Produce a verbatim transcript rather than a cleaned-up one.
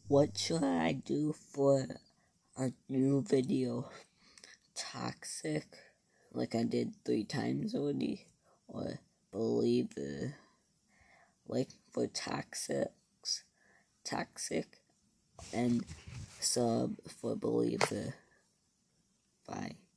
What should I do for a new video? Toxic, like I did three times already, or believe the, like for toxic, toxic, and sub for believe the. Bye.